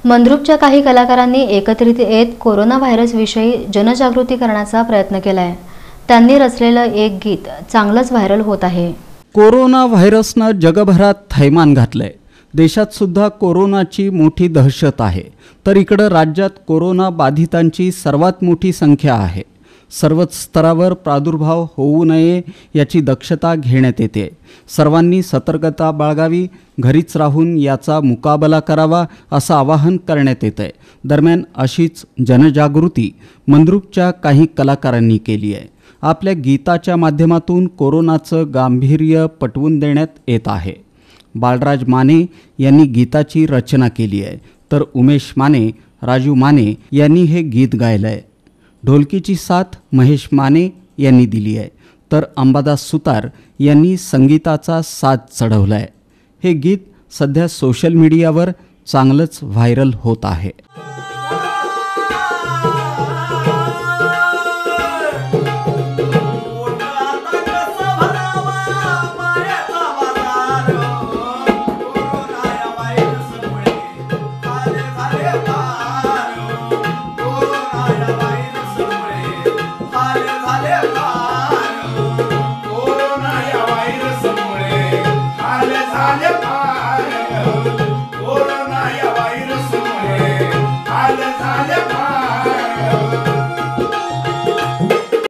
मंद्रुपच्या काही कलाकारांनी एकत्रित येत कोरोना व्हायरसविषयी जनजागृती करण्याचा प्रयत्न केलाय। त्यांनी रचलेलं एक गीत चांगलंच व्हायरल होत आहे। कोरोना व्हायरसनं जगभरात थैमान घातलंय। देशात सुद्धा कोरोनाची मोठी दहशत आहे, तर इकडं राज्यात कोरोना बाधितांची सर्वात मोठी संख्या आहे। सर्वच स्तरावर प्रादुर्भाव होऊ नये याची दक्षता घेण्यात येते। सर्वांनी सतर्कता बाळगावी, घरीच राहून याचा मुकाबला करावा असं आवाहन करण्यात येतंय। दरम्यान अशीच जनजागृती मंद्रुपच्या काही कलाकारांनी केली आहे। आपल्या गीताच्या माध्यमातून कोरोनाचं गांभीर्य पटवून देण्यात येत आहे। बाळराज माने यांनी गीताची रचना केली आहे, तर उमेश माने, राजू माने यांनी हे गीत गायलं आहे। ढोलकीची साथ महेश माने यांनी दिली आहे, तर अंबादास सुतार यांनी संगीताचा साथ चढवला आहे। हे गीत सध्या सोशल मीडियावर चांगलंच व्हायरल होत आहे। कोरोना या व्हायरसमुळे हाल झाले फार।